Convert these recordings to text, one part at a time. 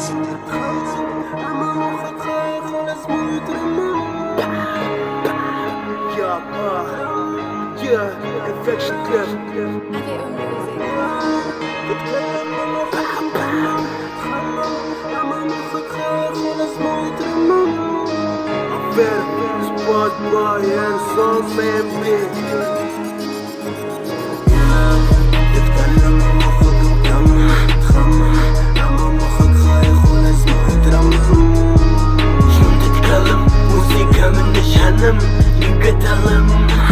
Infection Club. Spot boy and soul man تتكلم مخك مكمل تخمم أما مخك خايف ولازم يترمم شو تتكلم موسيقى من جهنم يقتلم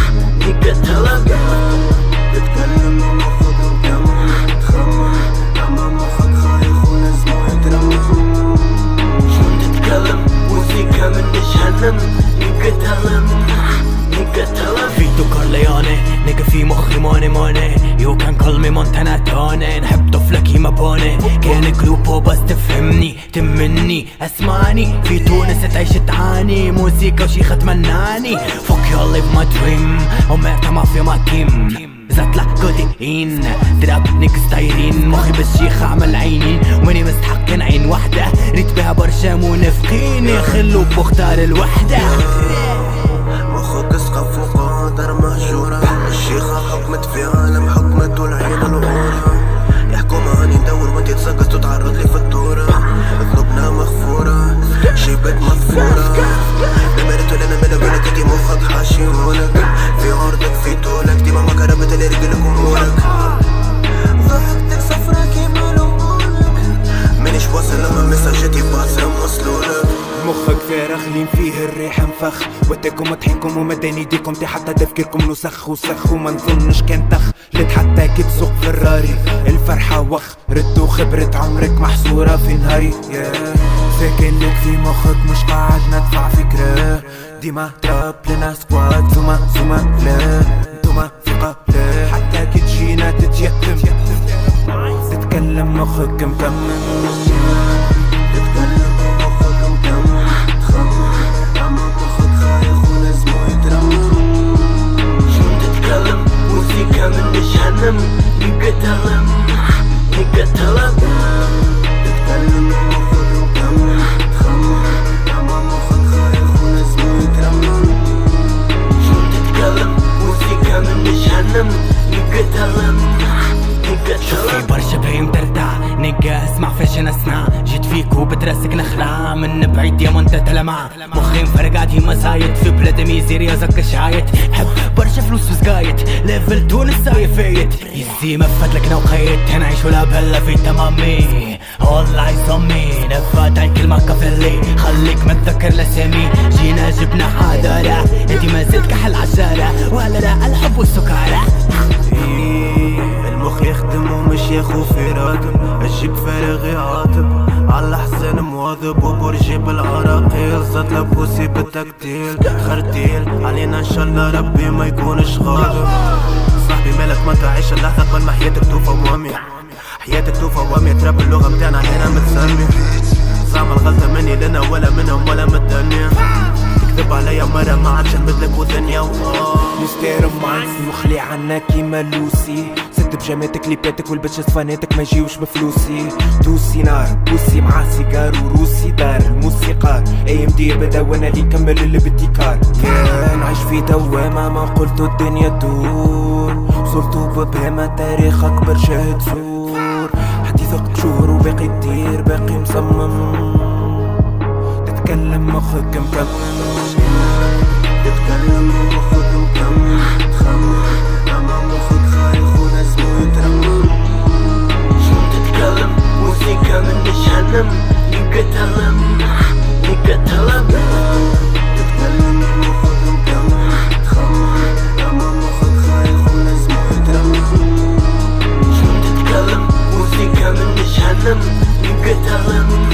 تتكلم مخك مكمل تخمم أما مخك خايف ولازم يترمم شو تتكلم موسيقى من جهنم يقتلم فيتو كورليوني نيجا في مخي موني يو كان كول مي مونتانا توني نحب طفلك يما بوني كان كلوبو بس تفهمني تمني اسمعني في تونس تعيش تعاني موسيقى وشيخة تمناني فوك يو ليف ما دريم ومرتا مافيا ما تيم زطلع كودين دراب نيكس دايرين مخي بالشيخة عمل عينين وماني مستحق عين وحدة ريت بها برشا منافقين يخلو بختار الوحدة مخك سقف وقادر مهجورة الشيخة حكمت في عالم حكمت والعين الغورة يحكمها اني ندور وانت تسقط وتعرض لي فاتورة ذنوبنا مغفورة شيبات مغفورة نمرت ولا نملة ولك انتي مخك حاشي ولك في عرضك في طولك ديما ما كربت اللي رجلك امورك ضحكتك صفرا كيما لونك مانيش واصل لما مساجاتي باصة موصلولك مخك فارغ لين فيه الريح انفخ وداكم وضحككم ومداني ايديكم تي حتى تفكيركم نسخ وسخ وما نظنش كان تخ لت حتى كي تسوق فراري الفرحة وخ ردو خبرة عمرك محصورة في نهاري ساكنك في مخك مش قاعد ندفع فكرة ديما تراب لنا سكواد ثم لا انتوما ثقة لا حتى كي تجينا تتيتم تتكلم مخك مكمل من جهنم يقتلم تتكلم مخك مكمل تخمم أما مخك خايف ولازم يترمم شو تتكلم موسيقى من جهنم يقتلم شوفي برشا بهيم ترتاع نيجا اسمع فاش نسمع جيت فيك وبترسك نخلع من بعيد يا منت تلمع مخي مفرقع ديما زايد في بلاد ميزيريا زك شايت حب برشا فلوس وزقايت ليفل تونس ساوي فايت يزي مفتلك نوقيت نعيش ولا بلا في تمامي all eyes on me نفات الكلمة كفلي خليك متذكر الاسامي جينا جبنا حضارة انتي ما زلت كحل عشارة ولا لا الحب والسكارة المخ يخدم ومش ياخو في راتب الجيب فارغ يعاطب على حسن مواظب وبرجي بالعراقيل زاد لبوسي بالتكتيل خرتيل علينا ان شاء الله ربي ما يكونش غاضب صاحبي مالك ما تعيش اللحظة قبل ما حياتك توفى وامي حياتك توفى وامي تراب اللغة متاعنا هنا متسمي زعم الغلطة مني لنا ولا منهم ولا من الدنيا تكذب عليا مرة ما عادش نبدلك وثانية مستير ماينز مخلي عنا كيما لوسي ست بجاماتك ليباتك والبتشات فاناتك ما يجيوش بفلوسي دوسي نار بوسي مع سيجار وروسي دار الموسيقار اي ام دي بدا وانا اللي نكمل الابتكار كان عايش في دوامة ما قلتو الدنيا تدور صرتو ببهمة تاريخك برشا تزور حديثك شهور وباقي تدير باقي مصمم تتكلم مخك مكمل تتكلم مخك مكمل تخمم أما مخك خايف ولازم يترمم شو تتكلم موسيقى من جهنم يقتلم تتكلم مخك مكمل تخمم أما مخك خايف ولازم يترمم شو تتكلم موسيقى من جهنم يقتلم